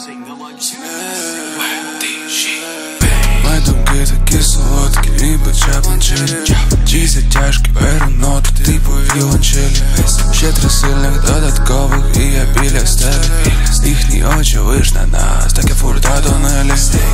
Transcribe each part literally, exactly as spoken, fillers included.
Мої думки такі солодкі, ніби чапанчелі. Чисті тяжкі, беру ноту, типу віолончелі. Ще три сильних додаткових, і я біля стелі. Їхні очі лиш на нас, таке фурта тонелі.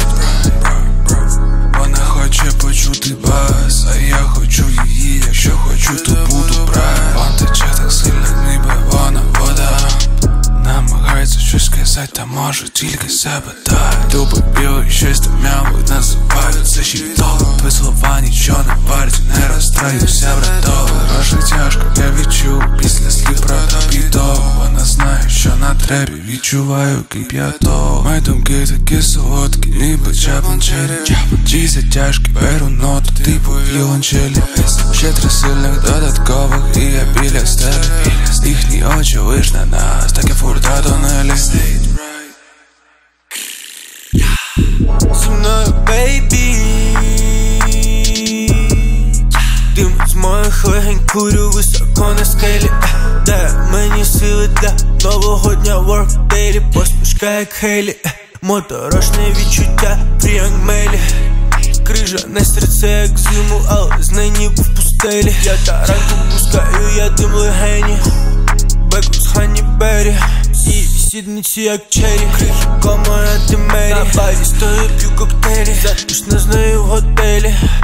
Вона хоче почути бас, а я хочу її, якщо хочу, то буду брати. Вон тече так сильно, ніби вона вода. Намагається щось сказати, та можу тільки себе дати. Дуби білий, щось там м'явить, називають це щитом. Твої слова нічого не варять, не розстраюся, братове. Гроші тяжко, я відчув після слів про тобідо. Вона знає, що на трепі відчуваю кип'яток. Мої думки такі солодкі, ніби чапанчелі. Чисті тяжкі, беру ноту, типу віолончелі. Ще три сильних додаткових, і я біля стелі. Їхні очі лиш на нас, таке фурта тонелі. Зі мною, бейбі, дим з моїх легень, курю високо на скелі. Дай мені сили для нового дня, work daily. Посмішка як Хейлі, моторошне відчуття при ангмелі. Крижа не серце як зиму, але з неї ніби в пустелі. Я таранку пускаю, я дим легені. Беку з Ханні Беррі, і сідниці як чері. Крихітко моя ти мері, на барі стою, п'ю коктейлі. Затишно з нею в готелі.